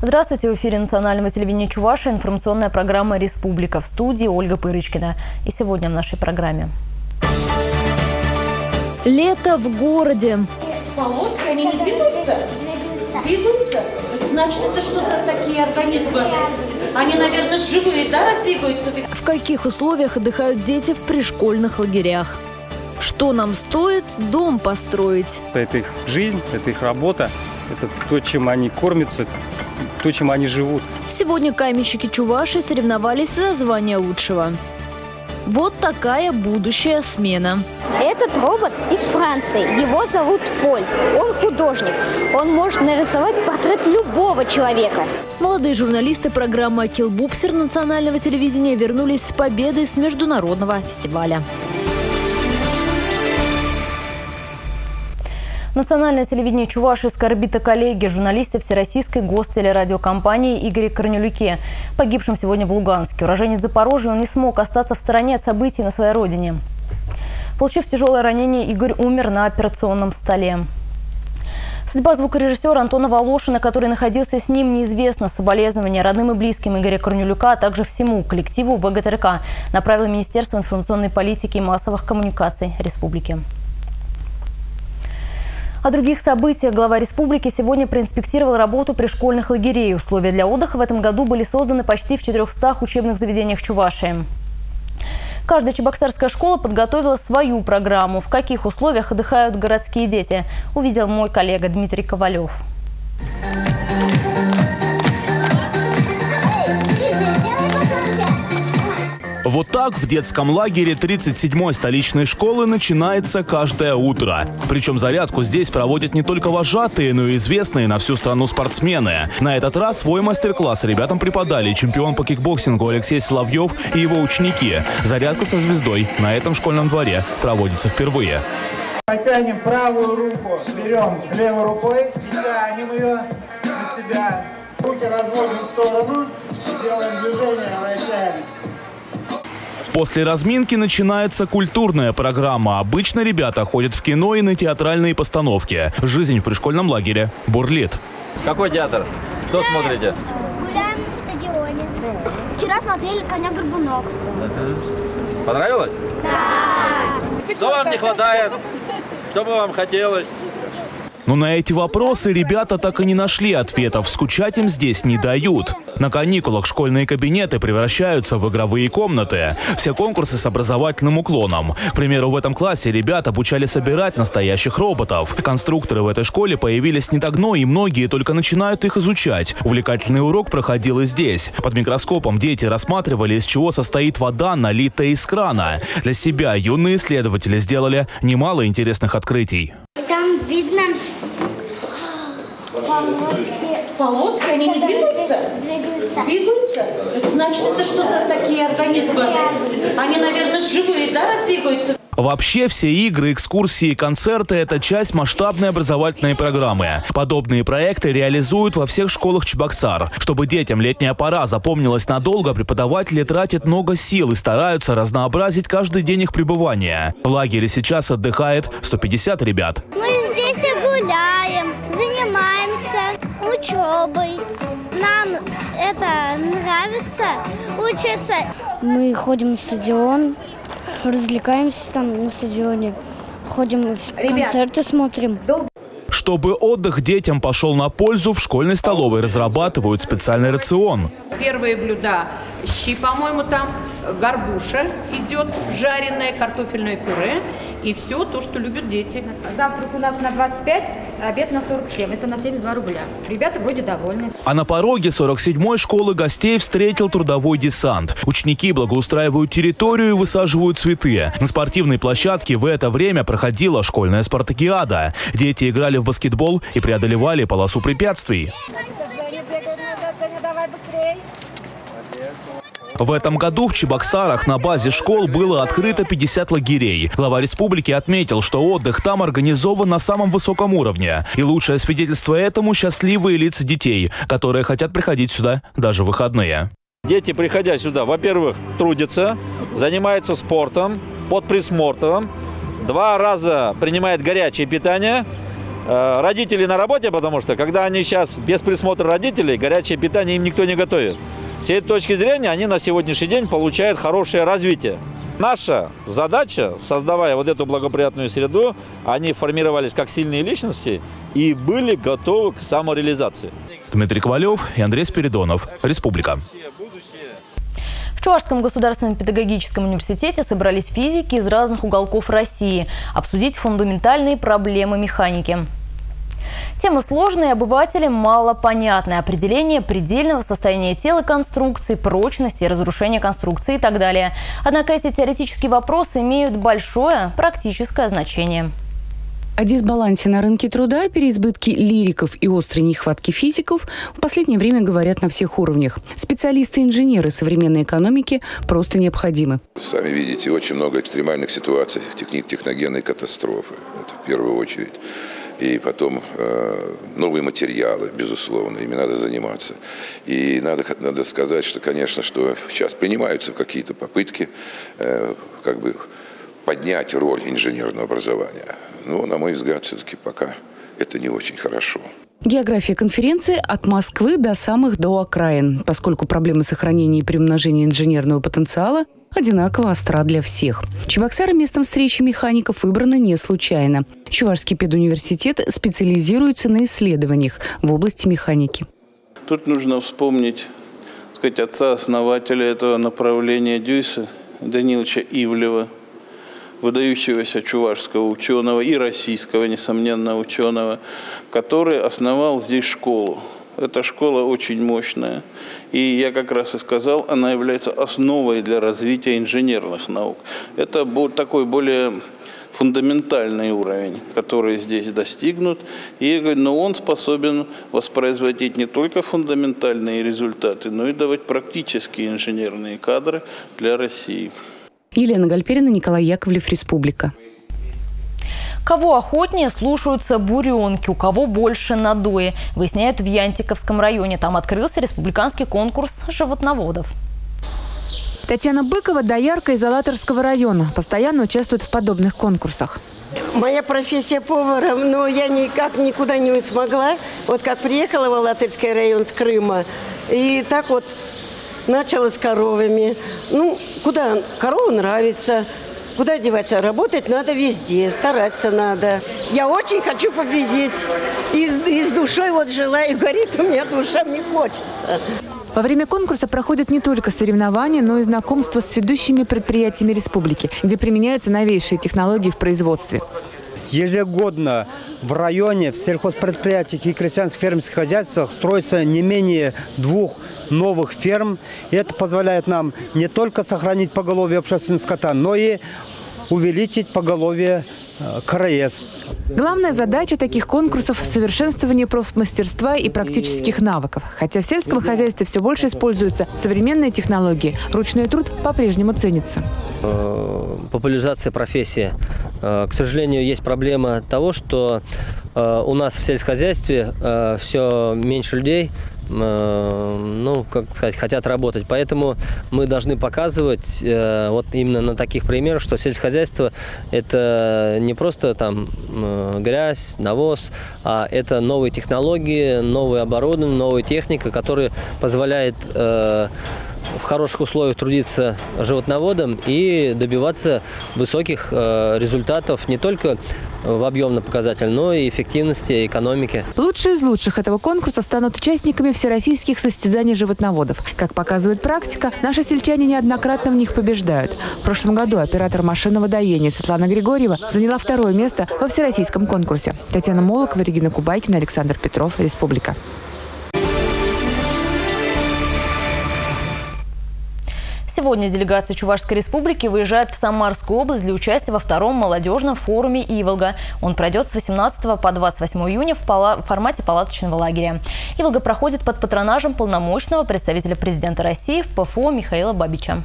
Здравствуйте! В эфире национального телевидения Чувашии информационная программа «Республика». В студии Ольга Пырочкина. И сегодня в нашей программе. Лето в городе. Полоски, они не двигаются? Двигаются? Значит, это что за такие организмы? Они, наверное, живые, да, раз двигаются? В каких условиях отдыхают дети в пришкольных лагерях? Что нам стоит дом построить? Это их жизнь, это их работа, это то, чем они кормятся, то, чем они живут. Сегодня каменщики Чувашии соревновались за звание лучшего. Вот такая будущая смена. Этот робот из Франции. Его зовут Поль. Он художник. Он может нарисовать портрет любого человека. Молодые журналисты программы «Акилбупсер» национального телевидения вернулись с победой с международного фестиваля. Национальное телевидение Чувашии скорбит о коллеге, журналисте Всероссийской гостелерадиокомпании Игоре Корнелюке, погибшем сегодня в Луганске. Уроженец Запорожья, он не смог остаться в стороне от событий на своей родине. Получив тяжелое ранение, Игорь умер на операционном столе. Судьба звукорежиссера Антона Волошина, который находился с ним, неизвестна. Соболезнования родным и близким Игоря Корнелюка, а также всему коллективу ВГТРК направило Министерство информационной политики и массовых коммуникаций Республики. О других событиях глава республики сегодня проинспектировал работу пришкольных лагерей. Условия для отдыха в этом году были созданы почти в 400 учебных заведениях Чувашии. Каждая чебоксарская школа подготовила свою программу. В каких условиях отдыхают городские дети, увидел мой коллега Дмитрий Ковалев. Вот так в детском лагере 37-й столичной школы начинается каждое утро. Причем зарядку здесь проводят не только вожатые, но и известные на всю страну спортсмены. На этот раз свой мастер-класс ребятам преподали чемпион по кикбоксингу Алексей Соловьев и его ученики. Зарядка со звездой на этом школьном дворе проводится впервые. Потянем правую руку, берем левой рукой и тянем ее на себя. Руки разводим в сторону, делаем движение, вращаем. После разминки начинается культурная программа. Обычно ребята ходят в кино и на театральные постановки. Жизнь в пришкольном лагере бурлит. Какой театр? Что смотрите? Гуляем на стадионе. Вчера смотрели «Коня-горбунок». Понравилось? Да. Что вам не хватает? Что бы вам хотелось? Но на эти вопросы ребята так и не нашли ответов. Скучать им здесь не дают. На каникулах школьные кабинеты превращаются в игровые комнаты. Все конкурсы с образовательным уклоном. К примеру, в этом классе ребят обучали собирать настоящих роботов. Конструкторы в этой школе появились не давно, и многие только начинают их изучать. Увлекательный урок проходил и здесь. Под микроскопом дети рассматривали, из чего состоит вода, налитая из крана. Для себя юные исследователи сделали немало интересных открытий. Там видно полоски. Полоски, они не двигаются? Двигаются. Двигаются? Значит, это что за такие организмы? Они, наверное, живые, да, раз двигаются? Вообще все игры, экскурсии и концерты – это часть масштабной образовательной программы. Подобные проекты реализуют во всех школах Чебоксар. Чтобы детям летняя пора запомнилась надолго, преподаватели тратят много сил и стараются разнообразить каждый день их пребывания. В лагере сейчас отдыхает 150 ребят. Мы здесь и гуляем, занимаемся учебой. Нам это нравится учиться. Мы ходим на стадион, развлекаемся там на стадионе, ходим в концерты, смотрим. Чтобы отдых детям пошел на пользу, в школьной столовой разрабатывают специальный рацион. Первые блюда – щи, по-моему, там, горбуша идет, жареное, картофельное пюре и все то, что любят дети. Завтрак у нас на 25, обед на 47. Это на 72 рубля. Ребята вроде довольны. А на пороге 47-й школы гостей встретил трудовой десант. Ученики благоустраивают территорию и высаживают цветы. На спортивной площадке в это время проходила школьная спартакиада. Дети играли в баскетбол и преодолевали полосу препятствий. В этом году в Чебоксарах на базе школ было открыто 50 лагерей. Глава республики отметил, что отдых там организован на самом высоком уровне. И лучшее свидетельство этому – счастливые лица детей, которые хотят приходить сюда даже в выходные. Дети, приходя сюда, во-первых, трудятся, занимаются спортом, под присмотром, 2 раза принимают горячее питание, Родители на работе, потому что когда они сейчас без присмотра родителей, горячее питание им никто не готовит. С этой точки зрения они на сегодняшний день получают хорошее развитие. Наша задача, создавая вот эту благоприятную среду, они формировались как сильные личности и были готовы к самореализации. Дмитрий Ковалев и Андрей Спиридонов. Республика. В Чувашском государственном педагогическом университете собрались физики из разных уголков России обсудить фундаментальные проблемы механики. Тема сложная, обывателям мало понятная. Определение предельного состояния тела конструкции, прочности, разрушения конструкции и так далее. Однако эти теоретические вопросы имеют большое практическое значение. О дисбалансе на рынке труда, переизбытке лириков и острой нехватке физиков в последнее время говорят на всех уровнях. Специалисты-инженеры современной экономики просто необходимы. Сами видите, очень много экстремальных ситуаций, техногенной катастрофы. Это в первую очередь. И потом новые материалы, безусловно, ими надо заниматься. И надо сказать, что, конечно, что сейчас принимаются какие-то попытки поднять роль инженерного образования. Но, на мой взгляд, все-таки пока это не очень хорошо. География конференции от Москвы до самых окраин, поскольку проблемы сохранения и приумножения инженерного потенциала одинаково остра для всех. Чебоксары местом встречи механиков выбраны не случайно. Чувашский педуниверситет специализируется на исследованиях в области механики. Тут нужно вспомнить, отца-основателя этого направления Дюйса, Даниловича Ивлева, выдающегося чувашского ученого и российского, несомненно, ученого, который основал здесь школу. Эта школа очень мощная. И я как раз и сказал, она является основой для развития инженерных наук. Это такой более фундаментальный уровень, который здесь достигнут. Но он способен воспроизводить не только фундаментальные результаты, но и давать практические инженерные кадры для России. Елена Гальперина, Николай Яковлев, Республика. Кого охотнее слушаются буренки, у кого больше надои, выясняют в Янтиковском районе. Там открылся республиканский конкурс животноводов. Татьяна Быкова – доярка из Алатырского района. Постоянно участвует в подобных конкурсах. Моя профессия повара, но я никак никуда не смогла. Вот как приехала в Алатырский район с Крыма, и так вот начала с коровами. Куда корову нравится, куда деваться? Работать надо везде, стараться надо. Я очень хочу победить. И с душой желаю, горит у меня душа, мне хочется. Во время конкурса проходят не только соревнования, но и знакомства с ведущими предприятиями республики, где применяются новейшие технологии в производстве. Ежегодно в районе, в сельхозпредприятиях и крестьянских фермерских хозяйствах строится не менее 2 новых ферм. И это позволяет нам не только сохранить поголовье общественного скота, но и увеличить поголовье КРС. Главная задача таких конкурсов – совершенствование профмастерства и практических навыков. Хотя в сельском хозяйстве все больше используются современные технологии, ручной труд по-прежнему ценится. Популяризация профессии. К сожалению, есть проблема того, что у нас в сельскохозяйстве все меньше людей, хотят работать. Поэтому мы должны показывать именно на таких примерах, что сельскохозяйство – это не просто грязь, навоз, а это новые технологии, новое оборудование, новая техника, которая позволяет в хороших условиях трудиться животноводом и добиваться высоких результатов не только в объемном показателе, но и эффективности, и экономики. Лучшие из лучших этого конкурса станут участниками всероссийских состязаний животноводов. Как показывает практика, наши сельчане неоднократно в них побеждают. В прошлом году оператор машинного доения Светлана Григорьева заняла 2-е место во всероссийском конкурсе. Татьяна Молокова, Регина Кубайкина, Александр Петров, Республика. Сегодня делегация Чувашской республики выезжает в Самарскую область для участия во 2-м молодежном форуме «Иволга». Он пройдет с 18 по 28 июня в формате палаточного лагеря. «Иволга» проходит под патронажем полномочного представителя президента России в ПФО Михаила Бабича.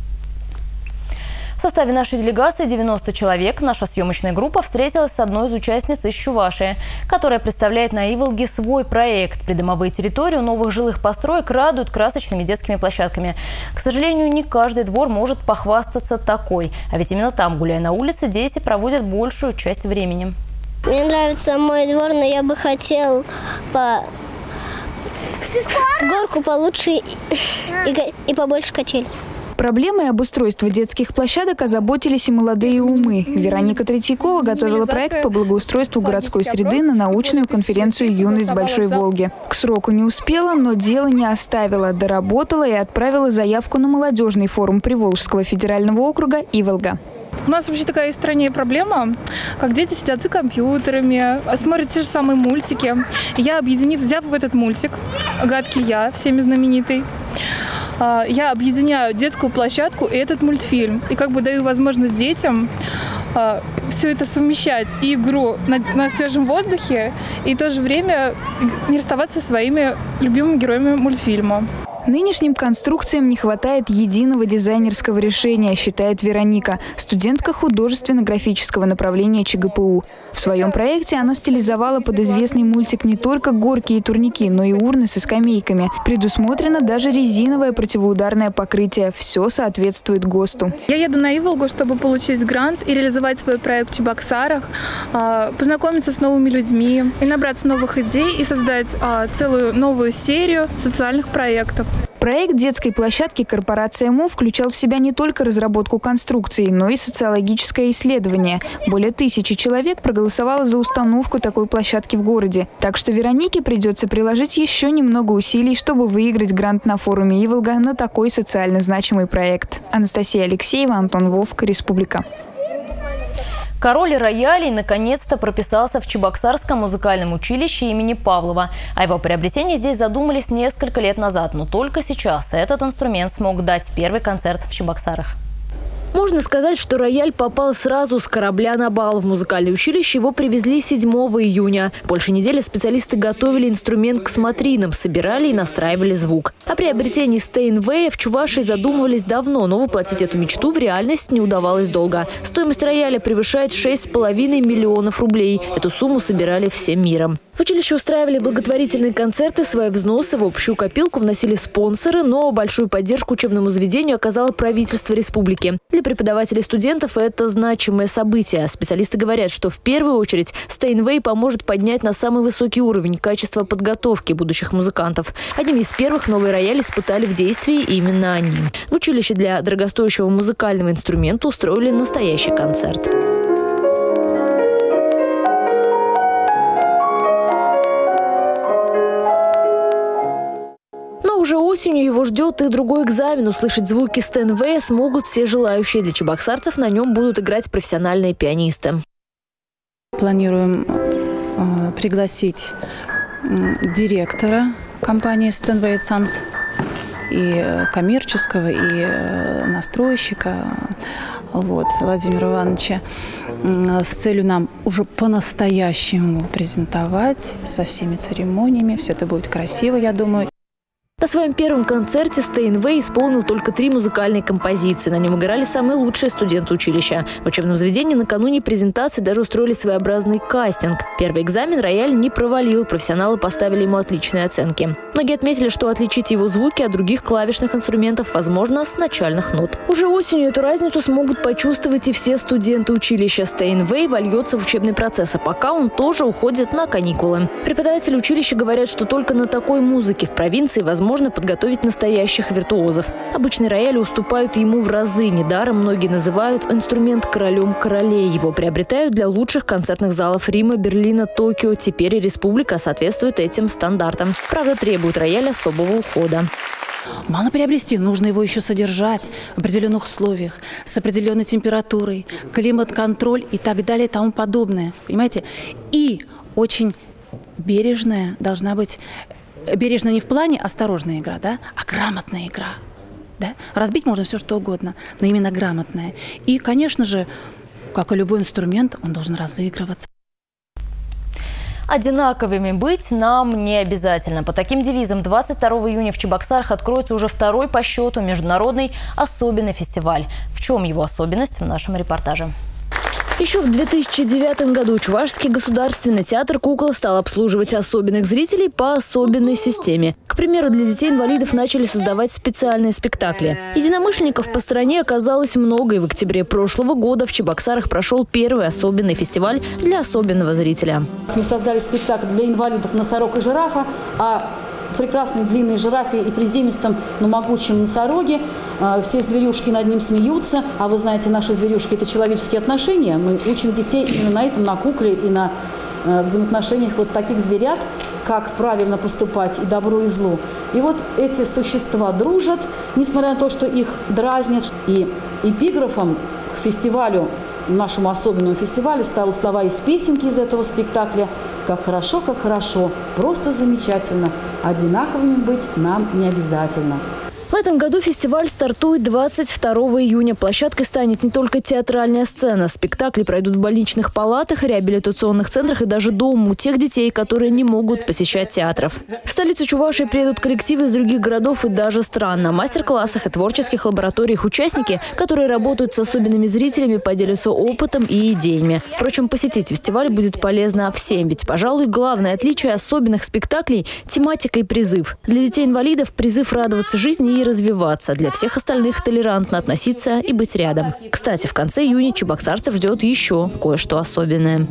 В составе нашей делегации 90 человек. Наша съемочная группа встретилась с одной из участниц из Чувашии, которая представляет на Иволге свой проект. Придомовые территории у новых жилых построек радуют красочными детскими площадками. К сожалению, не каждый двор может похвастаться такой. А ведь именно там, гуляя на улице, дети проводят большую часть времени. Мне нравится мой двор, но я бы хотел горку получше и побольше качель. Проблемой обустройства детских площадок озаботились и молодые умы. Вероника Третьякова готовила проект по благоустройству городской среды на научную конференцию «Юность Большой Волги». К сроку не успела, но дело не оставила. Доработала и отправила заявку на молодежный форум Приволжского федерального округа «Иволга». У нас вообще такая в стране проблема, как дети сидят за компьютерами, смотрят те же самые мультики. Я, взяв в этот мультик «Гадкий я», всеми знаменитый, я объединяю детскую площадку и этот мультфильм. И как бы даю возможность детям все это совмещать. И игру на свежем воздухе, и в то же время не расставаться со своими любимыми героями мультфильма. Нынешним конструкциям не хватает единого дизайнерского решения, считает Вероника, студентка художественно-графического направления ЧГПУ. В своем проекте она стилизовала под известный мультик не только горки и турники, но и урны со скамейками. Предусмотрено даже резиновое противоударное покрытие. Все соответствует ГОСТу. Я еду на Иволгу, чтобы получить грант и реализовать свой проект в Чебоксарах, познакомиться с новыми людьми, и набраться новых идей и создать целую новую серию социальных проектов. Проект детской площадки «Корпорация МУ» включал в себя не только разработку конструкции, но и социологическое исследование. Более 1000 человек проголосовало за установку такой площадки в городе. Так что Веронике придется приложить еще немного усилий, чтобы выиграть грант на форуме «Иволга» на такой социально значимый проект. Анастасия Алексеева, Антон Вовк, Республика. Король роялей наконец-то прописался в Чебоксарском музыкальном училище имени Павлова. О его приобретении здесь задумались несколько лет назад, но только сейчас этот инструмент смог дать первый концерт в Чебоксарах. Можно сказать, что рояль попал сразу с корабля на бал. В музыкальное училище его привезли 7 июня. Больше недели специалисты готовили инструмент к смотринам, собирали и настраивали звук. О приобретении Стейнвея в Чувашии задумывались давно, но воплотить эту мечту в реальность не удавалось долго. Стоимость рояля превышает 6,5 миллионов рублей. Эту сумму собирали всем миром. В училище устраивали благотворительные концерты, свои взносы в общую копилку вносили спонсоры, но большую поддержку учебному заведению оказало правительство республики. Для преподавателей и студентов это значимое событие. Специалисты говорят, что в первую очередь Стейнвей поможет поднять на самый высокий уровень качество подготовки будущих музыкантов. Одним из первых новый рояль испытали в действии именно они. В училище для дорогостоящего музыкального инструмента устроили настоящий концерт. Уже осенью его ждет и другой экзамен. Услышать звуки Стейнвея смогут все желающие. Для чебоксарцев на нем будут играть профессиональные пианисты. Планируем пригласить директора компании Steinway Sons, и коммерческого, и настройщика Владимира Ивановича, с целью нам уже по-настоящему презентовать со всеми церемониями. Все это будет красиво, я думаю. На своем первом концерте Стейнвей исполнил только 3 музыкальные композиции. На нем играли самые лучшие студенты училища. В учебном заведении накануне презентации даже устроили своеобразный кастинг. Первый экзамен рояль не провалил, профессионалы поставили ему отличные оценки. Многие отметили, что отличить его звуки от других клавишных инструментов возможно с начальных нот. Уже осенью эту разницу смогут почувствовать и все студенты училища. Стейнвей вольется в учебный процесс, а пока он тоже уходит на каникулы. Преподаватели училища говорят, что только на такой музыке в провинции возможно подготовить настоящих виртуозов. Обычные рояли уступают ему в разы. Недаром многие называют инструмент королем королей. Его приобретают для лучших концертных залов Рима, Берлина, Токио. Теперь и республика соответствует этим стандартам. Правда, требует рояль особого ухода. Мало приобрести, нужно его еще содержать в определенных условиях, с определенной температурой, климат-контроль и так далее и тому подобное. Понимаете? И очень бережная должна быть. Бережно не в плане осторожная игра, да, а грамотная игра. Да? Разбить можно все, что угодно, но именно грамотная. И, конечно же, как и любой инструмент, он должен разыгрываться. Одинаковыми быть нам не обязательно. По таким девизам 22 июня в Чебоксарах откроется уже 2-й по счету международный особенный фестиваль. В чем его особенность, в нашем репортаже. Еще в 2009 году Чувашский государственный театр кукол стал обслуживать особенных зрителей по особенной системе. К примеру, для детей-инвалидов начали создавать специальные спектакли. Единомышленников по стране оказалось много, и в октябре прошлого года в Чебоксарах прошел первый особенный фестиваль для особенного зрителя. Мы создали спектакль для инвалидов «Носорог и жирафа», а прекрасной длинной жирафе и приземистом, но могучем носороге. Все зверюшки над ним смеются. А вы знаете, наши зверюшки – это человеческие отношения. Мы учим детей именно на этом, на кукле и на взаимоотношениях вот таких зверят, как правильно поступать и добру, и злу. И вот эти существа дружат, несмотря на то, что их дразнят. И эпиграфом к фестивалю, нашему особенному фестивалю, стали слова из песенки из этого спектакля: как хорошо, просто замечательно. Одинаковыми быть нам не обязательно. В этом году фестиваль стартует 22 июня. Площадкой станет не только театральная сцена. Спектакли пройдут в больничных палатах, реабилитационных центрах и даже дома у тех детей, которые не могут посещать театров. В столицу Чувашии приедут коллективы из других городов и даже стран. На мастер-классах и творческих лабораториях участники, которые работают с особенными зрителями, поделятся опытом и идеями. Впрочем, посетить фестиваль будет полезно всем, ведь, пожалуй, главное отличие особенных спектаклей – тематика и призыв. Для детей-инвалидов призыв радоваться жизни и развиваться. Для всех остальных толерантно относиться и быть рядом. Кстати, в конце июня чебоксарцев ждет еще кое-что особенное.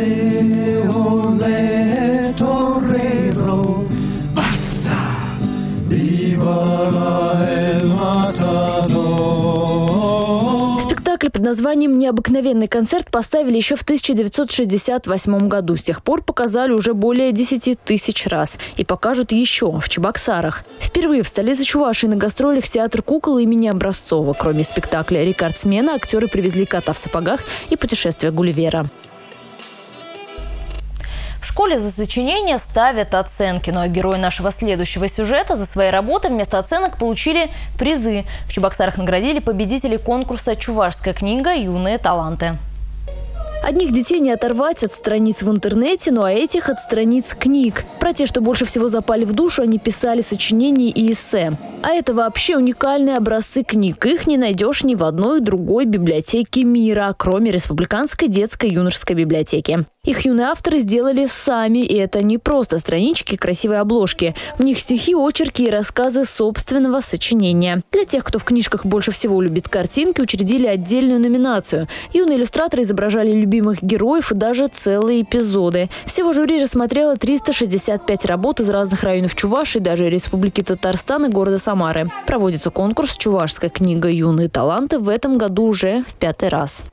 Спектакль под названием «Необыкновенный концерт» поставили еще в 1968 году. С тех пор показали уже более 10 тысяч раз. И покажут еще в Чебоксарах. Впервые в столице Чувашии на гастролях театр кукол имени Образцова. Кроме спектакля «Рекордсмена» актеры привезли «Кота в сапогах» и «Путешествие Гулливера». В школе за сочинение ставят оценки. Ну а герои нашего следующего сюжета за свои работы вместо оценок получили призы. В Чебоксарах наградили победителей конкурса «Чувашская книга. Юные таланты». Одних детей не оторвать от страниц в интернете, ну а этих от страниц книг. Про те, что больше всего запали в душу, они писали сочинения и эссе. А это вообще уникальные образцы книг. Их не найдешь ни в одной другой библиотеке мира, кроме Республиканской детской юношеской библиотеки. Их юные авторы сделали сами, и это не просто странички, красивые обложки. В них стихи, очерки и рассказы собственного сочинения. Для тех, кто в книжках больше всего любит картинки, учредили отдельную номинацию. Юные иллюстраторы изображали любимых героев и даже целые эпизоды. Всего жюри рассмотрело 365 работ из разных районов Чувашии, даже Республики Татарстан и города Самары. Проводится конкурс «Чувашская книга. Юные таланты» в этом году уже в 5-й раз.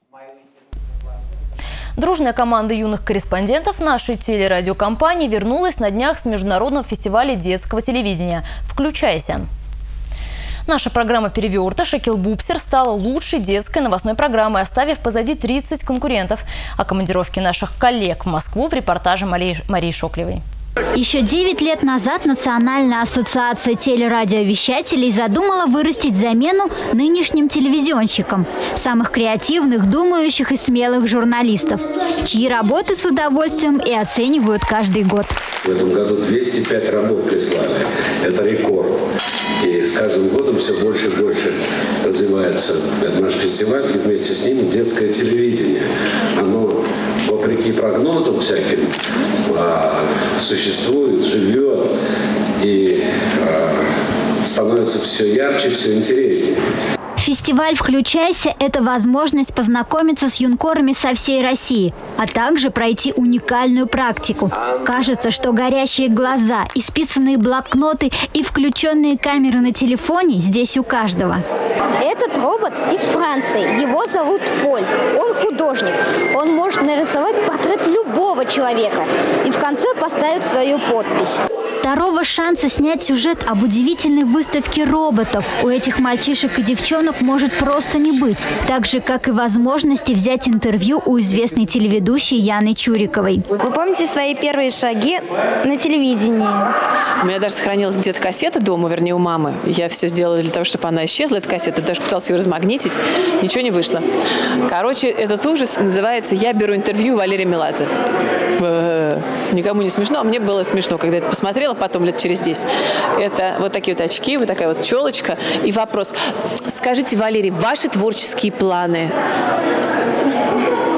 Дружная команда юных корреспондентов нашей телерадиокомпании вернулась на днях с международного фестиваля детского телевидения «Включайся». Наша программа «Перевертыш» «Шакил Бубсер» стала лучшей детской новостной программой, оставив позади 30 конкурентов. О командировке наших коллег в Москву в репортаже Марии Шоклевой. Еще 9 лет назад Национальная ассоциация телерадиовещателей задумала вырастить замену нынешним телевизионщикам. Самых креативных, думающих и смелых журналистов, чьи работы с удовольствием и оценивают каждый год. В этом году 205 работ прислали. Это рекорд. И с каждым годом все больше и больше развивается наш фестиваль, и вместе с ним детское телевидение. Оно, вопреки прогнозам всяким, существует, живет и становится все ярче, все интереснее. Фестиваль «Включайся» – это возможность познакомиться с юнкорами со всей России, а также пройти уникальную практику. Кажется, что горящие глаза, исписанные блокноты и включенные камеры на телефоне здесь у каждого. Этот робот из Франции. Его зовут Поль. Он художник. Он может нарисовать портрет любого человека и в конце поставить свою подпись. Второго шанса снять сюжет об удивительной выставке роботов у этих мальчишек и девчонок может просто не быть. Так же, как и возможности взять интервью у известной телеведущей Яны Чуриковой. Вы помните свои первые шаги на телевидении? У меня даже сохранилась где-то кассета дома, вернее, у мамы. Я все сделала для того, чтобы она исчезла, эта кассета. Даже пыталась ее размагнитить. Ничего не вышло. Короче, этот ужас называется «Я беру интервью у Валерия Меладзе». Никому не смешно, а мне было смешно, когда я это посмотрела, потом лет через 10. Это вот такие вот очки, вот такая вот челочка. И вопрос. Скажите, Валерий, ваши творческие планы?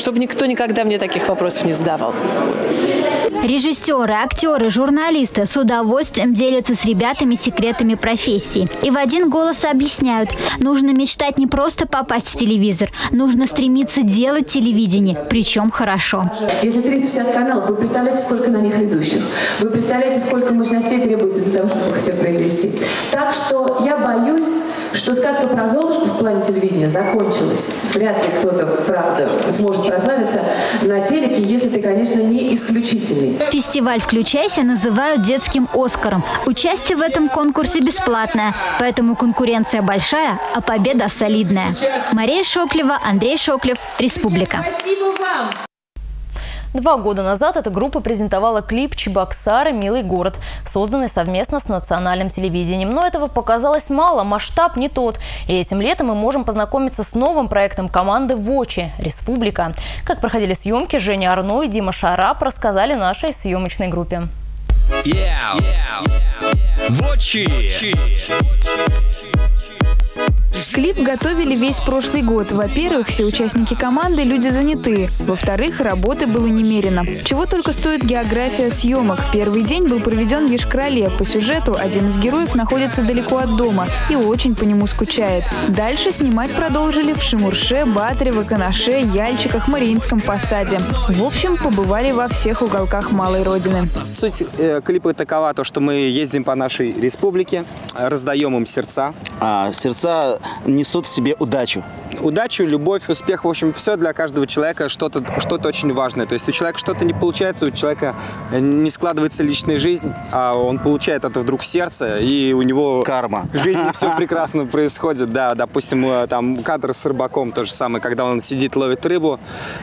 чтобы никто никогда мне таких вопросов не задавал. Режиссеры, актеры, журналисты с удовольствием делятся с ребятами секретами профессии. И в один голос объясняют, нужно мечтать не просто попасть в телевизор, нужно стремиться делать телевидение, причем хорошо. Если 360 каналов, вы представляете, сколько на них ведущих? Вы представляете, сколько мощностей требуется для того, чтобы их всех произвести? Так что я боюсь, что сказка про Золушку в плане телевидения закончилась. Вряд ли кто-то, правда, сможет прославиться на телеке, если ты, конечно, не исключительный. Фестиваль «Включайся» называют детским «Оскаром». Участие в этом конкурсе бесплатное, поэтому конкуренция большая, а победа солидная. Мария Шоклева, Андрей Шоклев, Республика. Спасибо вам! 2 года назад эта группа презентовала клип «Чебоксары. Милый город», созданный совместно с национальным телевидением. Но этого показалось мало, масштаб не тот. И этим летом мы можем познакомиться с новым проектом команды «Вочи» «Республика». Как проходили съемки, Женя Арно и Дима Шарап рассказали нашей съемочной группе. Вочи! Клип готовили весь прошлый год. Во-первых, все участники команды – люди занятые. Во-вторых, работы было немерено. Чего только стоит география съемок. Первый день был проведен в Ешкрале. По сюжету один из героев находится далеко от дома и очень по нему скучает. Дальше снимать продолжили в Шимурше, Батрево, Канаше, Яльчиках, Мариинском посаде. В общем, побывали во всех уголках малой родины. Суть клипа такова, то, что мы ездим по нашей республике, раздаем им сердца. Сердца несут в себе удачу. Удачу, любовь, успех, в общем, все для каждого человека что-то очень важное. То есть у человека что-то не получается, у человека не складывается личная жизнь, а он получает это вдруг сердце, и у него карма. В жизни все прекрасно происходит. Да, допустим, там кадр с рыбаком, то же самое, когда он сидит, ловит рыбу.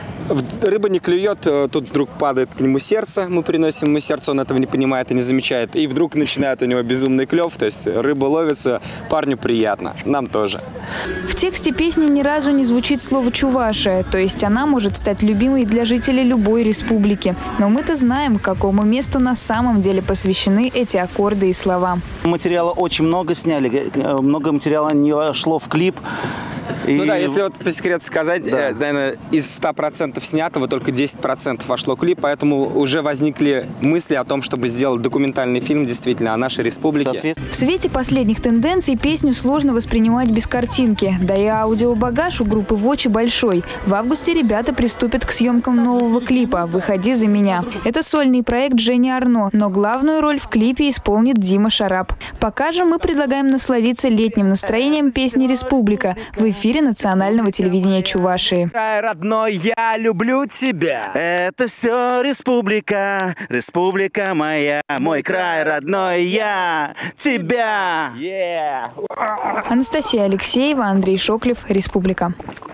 Рыба не клюет, тут вдруг падает к нему сердце, мы приносим ему сердце, он этого не понимает и не замечает. И вдруг начинает у него безумный клев, то есть рыба ловится, парню приятно, нам тоже. В тексте песни ни разу не звучит слово «Чувашия», то есть она может стать любимой для жителей любой республики. Но мы-то знаем, какому месту на самом деле посвящены эти аккорды и слова. Материала очень много сняли, много материала не вошло в клип. Ну да, если вот по секрету сказать, да. Наверное, из 100% снятого только 10% вошло в клип, поэтому уже возникли мысли о том, чтобы сделать документальный фильм действительно о нашей республике. В свете последних тенденций песню сложно воспринимать без картинки, да и аудиобагаж у группы «Вочи» большой. В августе ребята приступят к съемкам нового клипа «Выходи за меня». Это сольный проект Жени Арно, но главную роль в клипе исполнит Дима Шарап. Пока же мы предлагаем насладиться летним настроением песни «Республика» в эфире национального телевидения Чувашии. Край родной, я люблю тебя. Это все республика, республика моя. Мой край родной, я тебя. Анастасия Алексеева, Андрей Шоклев, Республика.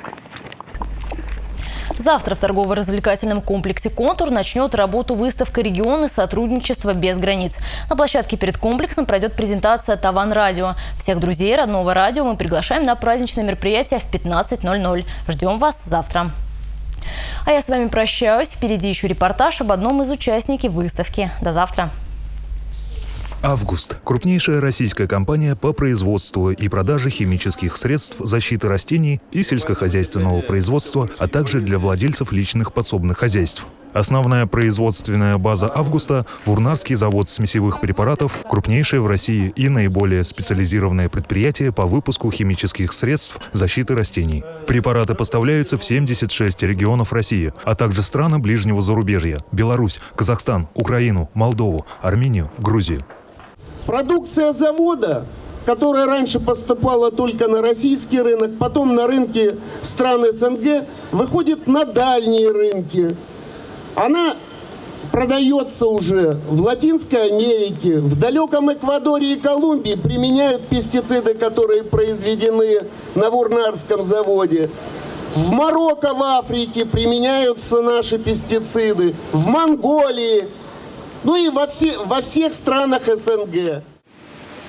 Завтра в торгово-развлекательном комплексе «Контур» начнет работу выставка «Регионы. Сотрудничество без границ». На площадке перед комплексом пройдет презентация «Таван Радио». Всех друзей родного радио мы приглашаем на праздничное мероприятие в 15:00. Ждем вас завтра. А я с вами прощаюсь. Впереди еще репортаж об одном из участников выставки. До завтра. «Август» – крупнейшая российская компания по производству и продаже химических средств защиты растений и сельскохозяйственного производства, а также для владельцев личных подсобных хозяйств. Основная производственная база «Августа» – Вурнарский завод смесевых препаратов, крупнейшее в России и наиболее специализированное предприятие по выпуску химических средств защиты растений. Препараты поставляются в 76 регионов России, а также страны ближнего зарубежья – Беларусь, Казахстан, Украину, Молдову, Армению, Грузию. Продукция завода, которая раньше поступала только на российский рынок, потом на рынки стран СНГ, выходит на дальние рынки. Она продается уже в Латинской Америке, в далеком Эквадоре и Колумбии применяют пестициды, которые произведены на Вурнарском заводе. В Марокко, в Африке применяются наши пестициды, в Монголии, ну и во всех странах СНГ.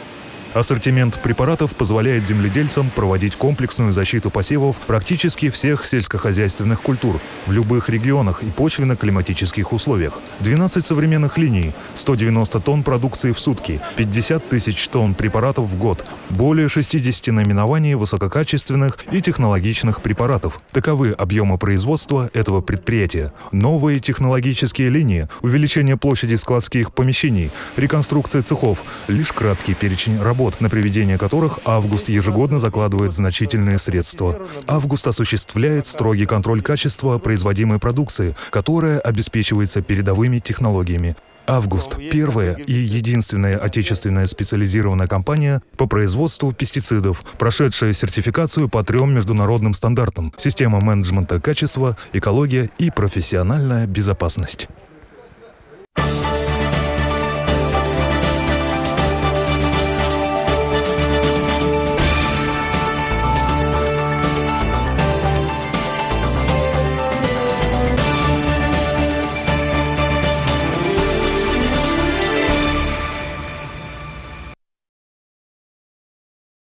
Ассортимент препаратов позволяет земледельцам проводить комплексную защиту посевов практически всех сельскохозяйственных культур в любых регионах и почвенно-климатических условиях. 12 современных линий, 190 тонн продукции в сутки, 50 тысяч тонн препаратов в год, более 60 наименований высококачественных и технологичных препаратов. Таковы объемы производства этого предприятия. Новые технологические линии, увеличение площади складских помещений, реконструкция цехов – лишь краткий перечень работ, на приведение которых «Август» ежегодно закладывает значительные средства. «Август» осуществляет строгий контроль качества производимой продукции, которая обеспечивается передовыми технологиями. «Август» – первая и единственная отечественная специализированная компания по производству пестицидов, прошедшая сертификацию по 3 международным стандартам: система менеджмента качества, экология и профессиональная безопасность.